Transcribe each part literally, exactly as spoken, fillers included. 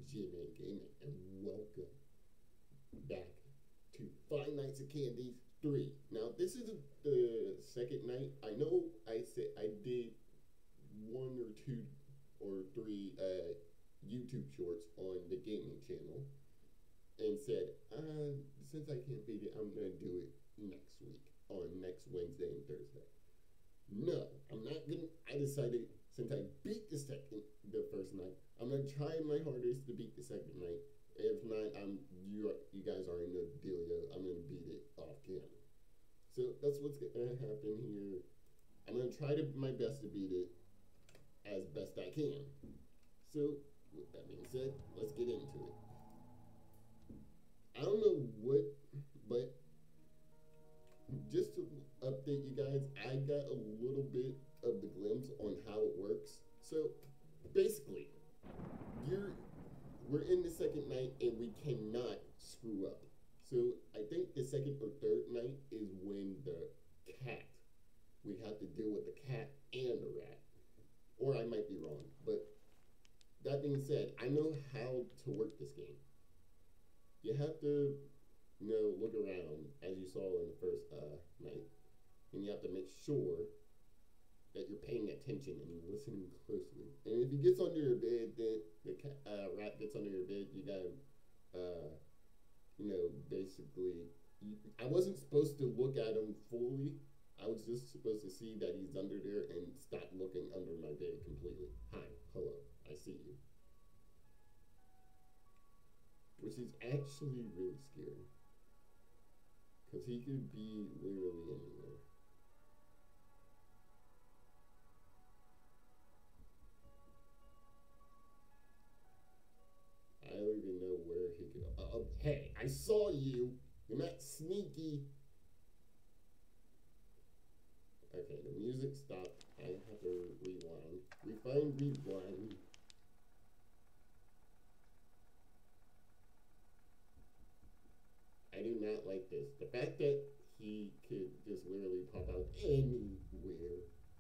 G-Man Gaming, and welcome back to Five Nights at Candy's three. Now, this is the second night. I know I said I did one or two or three uh, YouTube shorts on the gaming channel and said, uh, since I can't beat it, I'm going to do it next week on next Wednesday and Thursday. No, I'm not gonna. I decided since I beat the second, the first night, I'm gonna try my hardest to beat the second night. If not, I'm you. You guys already know the dealio. I'm gonna beat it off camera. So that's what's gonna happen here. I'm gonna try to my best to beat it as best I can. So with that being said, let's get into it. I don't know what, but just to update you guys, I got a little bit of the glimpse on how it works. So basically, you're we're in the second night and we cannot screw up. So I think the second or third night is when the cat, we have to deal with the cat and the rat. Or I might be wrong. But that being said, I know how to work this game. You have to you know, look around as you saw in the first uh, night, and you have to make sure that you're paying attention and listening closely. And if he gets under your bed, then the cat, uh, rat gets under your bed, you gotta, uh, you know, basically, you, I wasn't supposed to look at him fully. I was just supposed to see that he's under there and stop looking under my bed completely. Hi, hello, I see you. Which is actually really scary. Because he could be literally anywhere. I don't even know where he could. Uh, uh, hey, I saw you. You're not sneaky. Okay, the music stopped. I have to rewind. Rewind, rewind. I do not like this. The fact that he could just literally pop out anywhere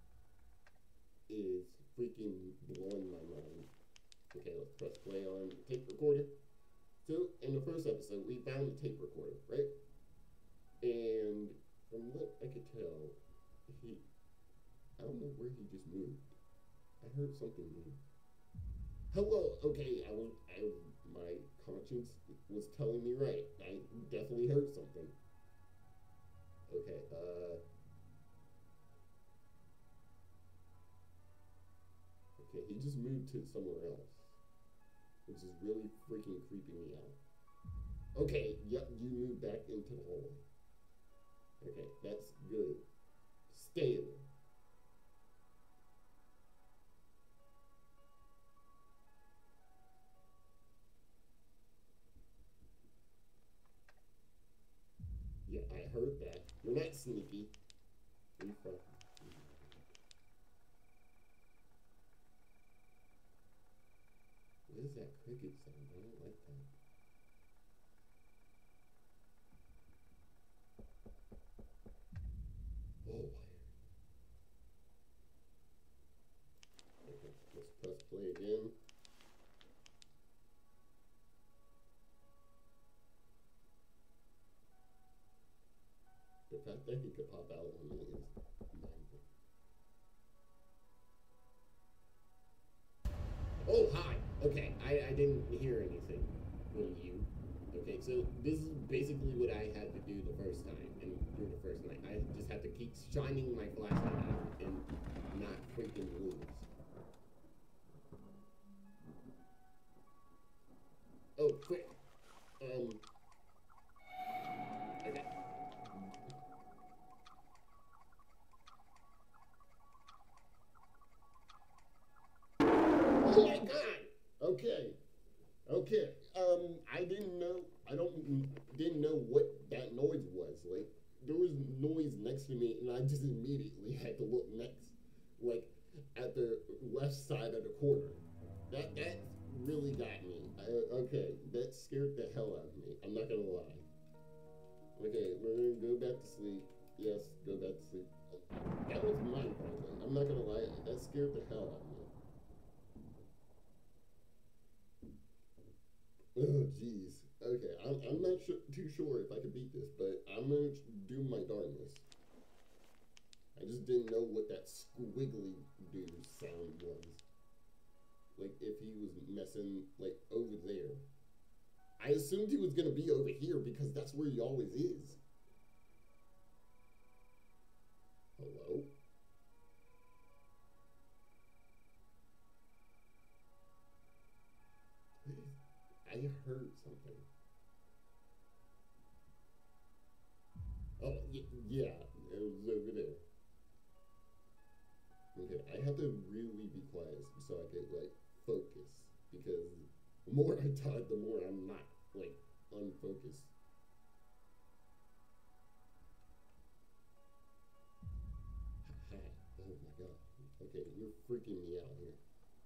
is freaking blowing my mind. Okay, let's press play on the tape recorder. So, in the first episode, we found the tape recorder, right? And from what I could tell, he, I don't know where he just moved. I heard something move. Hello, okay, I was, I, my conscience was telling me right. I definitely heard something. Okay, uh... Okay, he just moved to somewhere else. Which is really freaking creeping me out. Okay, yep, you moved back into the hallway. Okay, that's good. Stay there. Yeah, I heard that. You're not sneaky. Refresh. What is that cricket sound? I don't like that. Oh, okay, let's press play again. The fact that he could pop out on me is mindful. Oh, hi! Okay, I, I didn't hear anything from you. Okay, so this is basically what I had to do the first time and through the first night. I just had to keep shining my flashlight out and not freaking lose. Oh, quick! Um... Okay. Oh my god! Okay. Okay. Um, I didn't know, I don't, didn't know what that noise was. Like, there was noise next to me, and I just immediately had to look next, like, at the left side of the corner. That, that really got me. I, okay, that scared the hell out of me. I'm not gonna lie. Okay, we're gonna go back to sleep. Yes, go back to sleep. That was my problem. I'm not gonna lie, that scared the hell out of me. Oh, jeez. Okay, I'm, I'm not su- too sure if I can beat this, but I'm gonna do my darndest. I just didn't know what that squiggly dude sound was. Like, if he was messing, like, over there. I assumed he was gonna be over here because that's where he always is. Hello? I heard something. Oh, y- yeah, it was over there. Okay, I have to really be quiet so I can, like, focus. Because the more I talk, the more I'm not, like, unfocused. Hi. Oh my god. Okay, you're freaking me out here.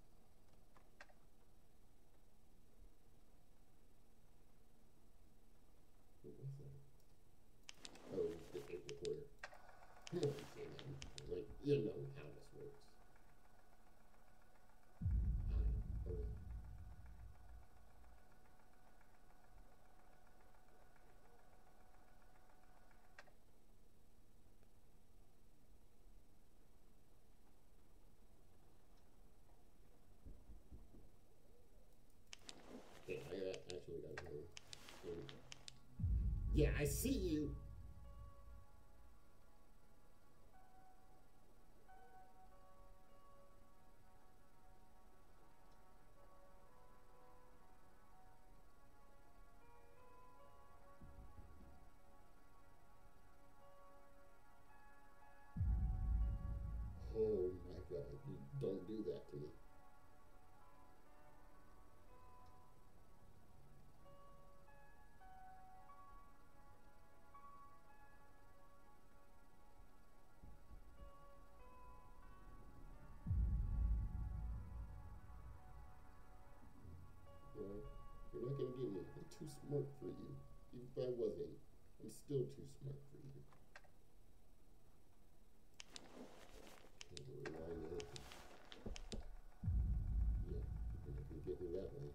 What was that? Oh, it's the tape recorder. Come on, Jason. Like, you know how this works. Hi. Okay. Okay, I got, actually got him. Yeah, I see you. Oh my god, you don't do that to me. Well, you're not gonna get me. I'm too smart for you. Even if I wasn't, I'm still too smart for you. Okay, rewind it. Yeah, you're not gonna get me that way.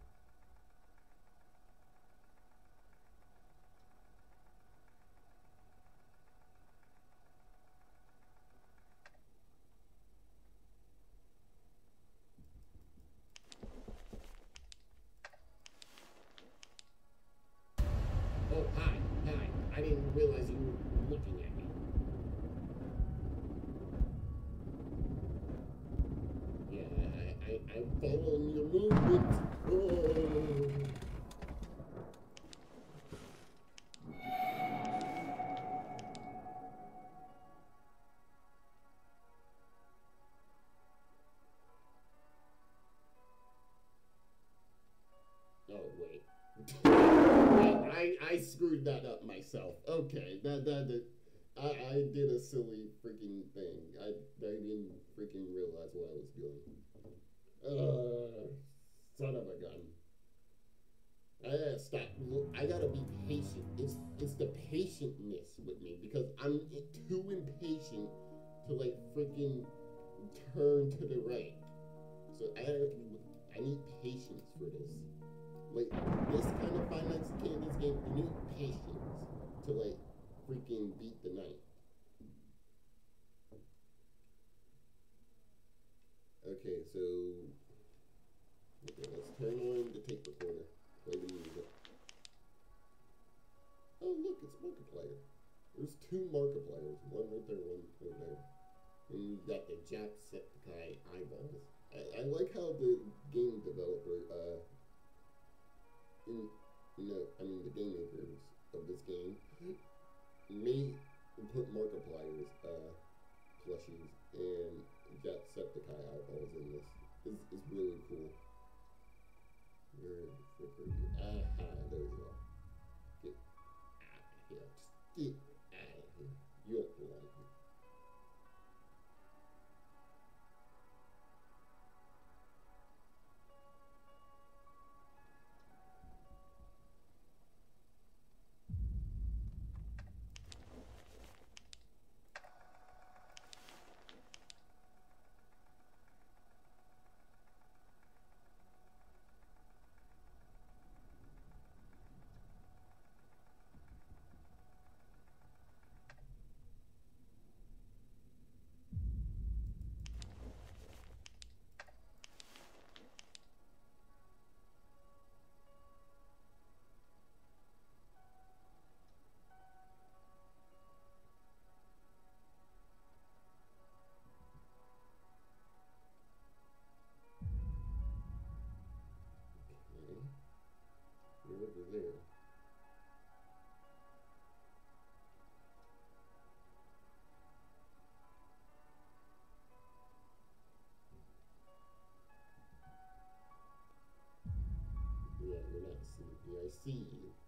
Oh, hi, hi. I didn't realize you were looking at me. Yeah, I, I, I'm following your movement. Oh. Oh, wait. I, I, I screwed that up myself. Okay, that, that, that I, I did a silly freaking thing. I, I didn't freaking realize what I was doing. Uh, son of a gun. I gotta stop. Look, I gotta be patient. It's it's the patientness with me because I'm too impatient to like freaking turn to the right. So I I need patience for this. Like this kind of finance game, this game, you need patience to like freaking beat the night. Okay, so okay, let's turn on the tape recorder. Play the music. Oh look, it's Markiplier. There's two Markipliers, one right there, one right there. And you got the Jacksepticeye eyeballs. I, I like how the game developer, uh, in, you know, I mean the game makers of this game made put Markiplier's uh, plushies and Jacksepticeye eyeballs in this. It's, it's really cool. Where the frick are you? Aha, there you are. Get out of here. Just get out of here. You don't belong here. see. I see.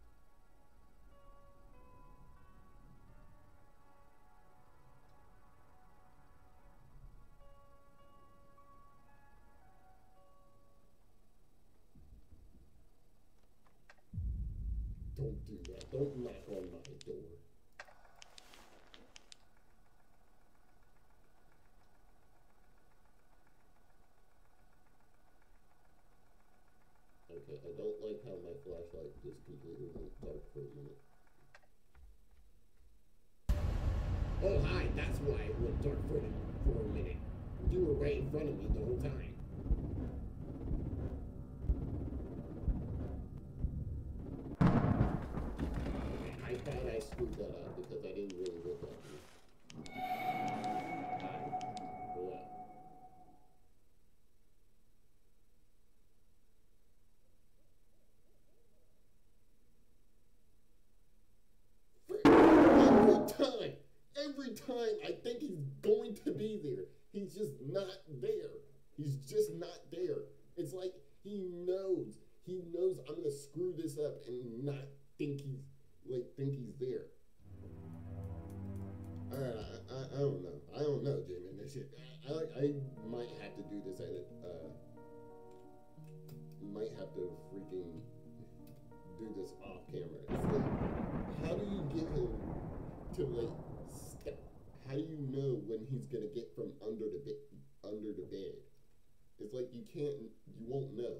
Don't do that. Don't knock on my door. Okay, I don't like how my flashlight just completely went dark for a minute. Oh, hi, that's why it went dark for, for a minute. You were right in front of me the whole time. Okay, I thought I screwed that up because I didn't really look at you. Hi. Hello. Every time, every time I think he's going to be there, he's just not there. He's just not there. It's like he knows. He knows I'm gonna screw this up and not think he's like think he's there. All right, I, I, I don't know. I don't know, Jimmy. This shit. I, I I might have to do this at it. Uh, might have to freaking do this off camera. It's like, how do you get him to like step? How do you know when he's gonna get from under the bed? Under the bed, it's like you can't. You won't know.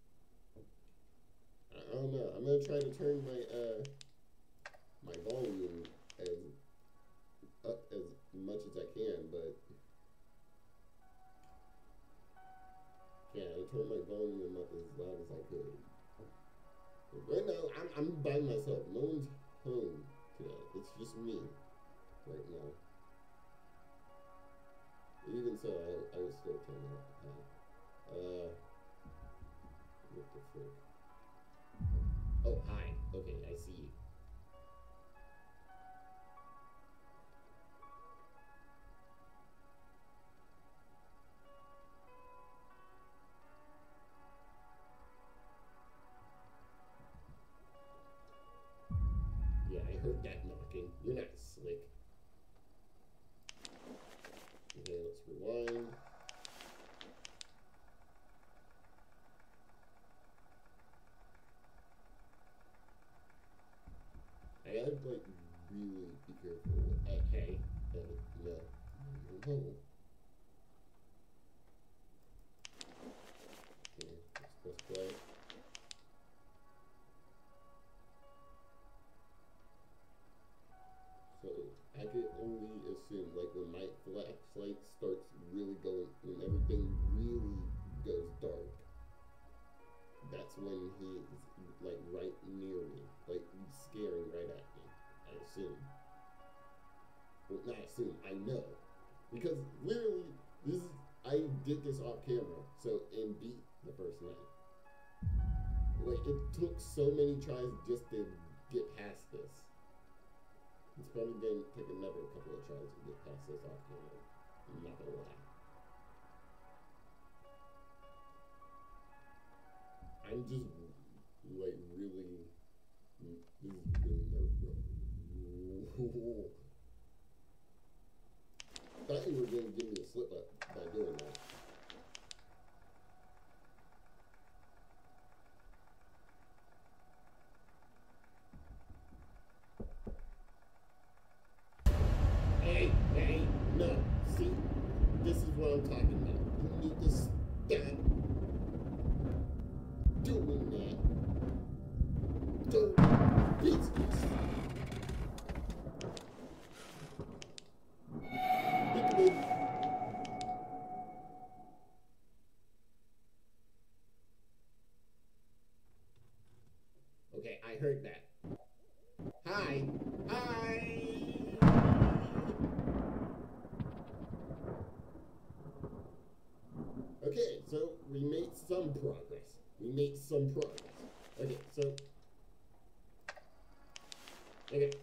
I, I don't know. I'm gonna try to turn my uh my volume as up as much as I can, but yeah, I turned my volume up as loud as I could. Right now, I'm, I'm by myself. No one's home today. It's just me right now. Even so, I, I was still turning it up. Uh, what the frick? Oh, hi. Okay, I see you. Yeah, I heard that knocking. You're not slick. Okay, let's rewind. I gotta, like, really be careful. Hey, hey, uh, no, no, no. Okay, let's press play. So, I could only assume, like, when my flashlight starts really going, when everything really goes dark, that's when he's, like, right near me, like, staring right at me, I assume. Well, not assume, I know. Because, literally, this is, I did this off camera, so, and beat the first night. Like, it took so many tries just to get past this. It's probably going to take another couple of tries to get past this off camera. I'm not gonna lie. I'm just like really. This is really nerve wracking. Thought you were going to give me a slip up by doing that. Hey, hey, no. See, this is what I'm talking about. You need to stop doing that. Dirty business. Okay, I heard that. Hi. Hi. Okay, so we made some progress. We made some progress. Okay, so. Okay.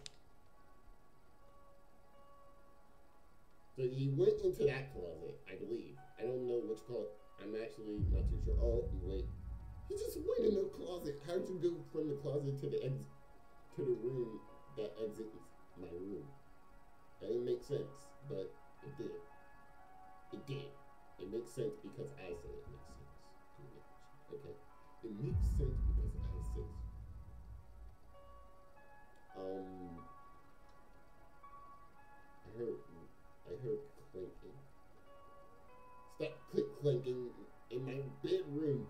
So he went into that closet, I believe. I don't know which closet. I'm actually not too sure. Oh, wait. You just went in the closet. How'd you go from the closet to the ex- to the room that exits my room? That didn't make sense, but it did. It did. It makes sense because I said it makes sense. Okay? It makes sense because I said it. Um, I heard, I heard clanking. Stop click clanking in my bedroom.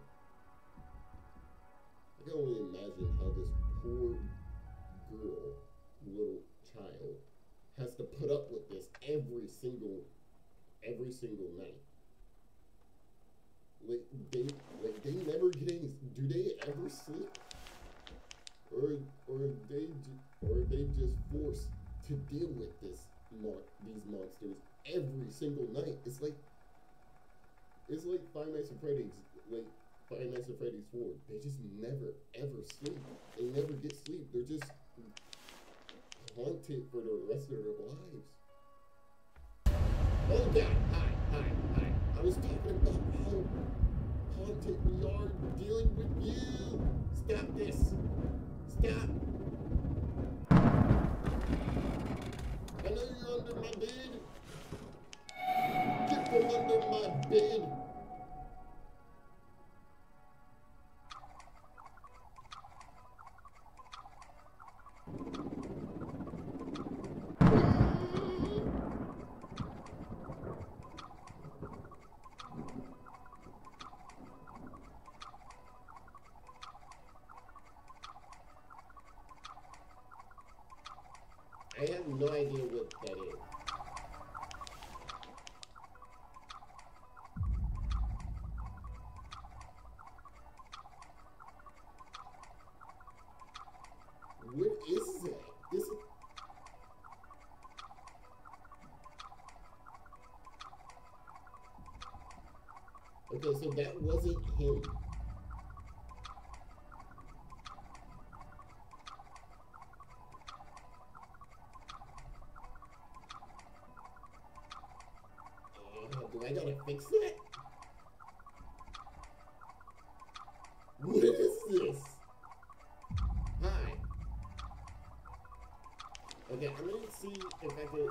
I can only imagine how this poor girl, little child, has to put up with this every single, every single night. Like they, like they never get any. Do they ever sleep? Or, or they, or are they just forced to deal with this, mon- these monsters every single night? It's like, it's like Five Nights at Freddy's, like Five Nights at Freddy's four. They just never ever sleep. They never get sleep. They're just haunted for the rest of their lives. Oh God! Hi, hi, hi! I was talking about how haunted we are dealing with you. Stop this! Stop! I know you're under my bed. Get from under my bed. I have no idea what that is. What is that? This is... Okay, so that wasn't him. Do I gotta fix that? What is this? Hi. Okay, I'm gonna see if I can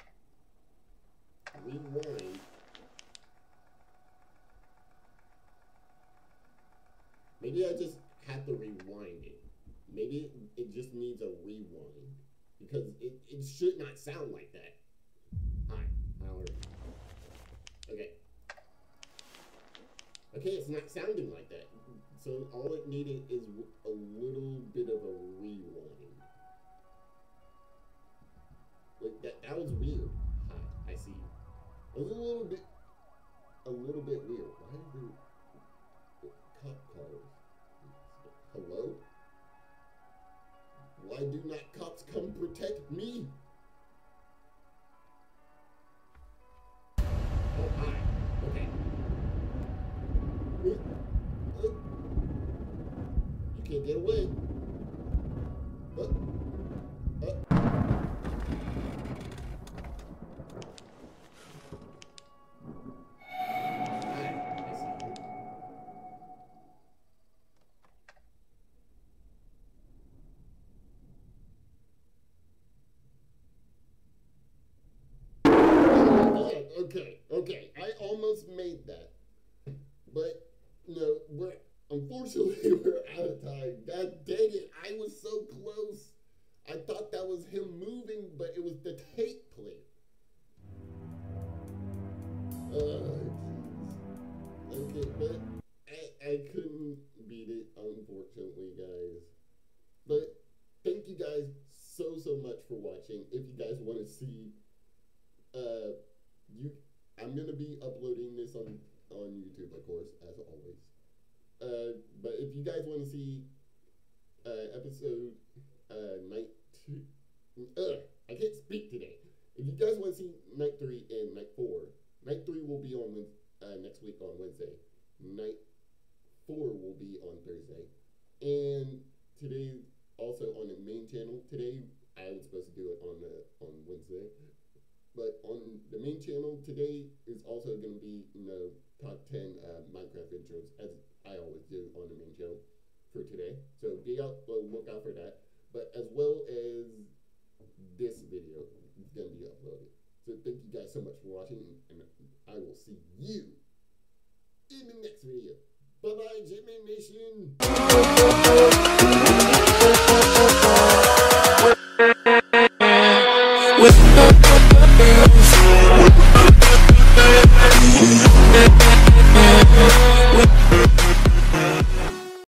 rewind. Maybe I just have to rewind it. Maybe it, it just needs a rewind. Because it, it should not sound like that. Hi, Howard. Okay. Okay, it's not sounding like that. So all it needed is a little bit of a rewind. Like that that was weird. Hi, I see you. It was a little bit a little bit weird. Why are there cop cars? Hello? Why do not cops come protect me? Oh, hi. Okay. You can't get away. Uh, uh. Hi, I see you. Yeah, okay, okay. I almost made that. But, you know, we're, unfortunately, we're out of time. God dang it, I was so close. I thought that was him moving, but it was the tape player. Oh, jeez. Okay, but I, I couldn't beat it, unfortunately, guys. But thank you guys so, so much for watching. If you guys want to see, uh, you, I'm going to be uploading this on on YouTube, of course, as always. Uh, but if you guys want to see uh, episode uh, night two, uh, I can't speak today. If you guys want to see night three and night four, night three will be on uh, next week on Wednesday. Night four will be on Thursday. And today, also on the main channel. Today, I was supposed to do it on the on Wednesday. But on the main channel today is also going to be, you know, top ten uh, Minecraft intros, as I always do on the main channel. so look out for that. But as well as this video is going to be uploaded. So thank you guys so much for watching, and I will see you in the next video. Bye bye, Jimmy Nation.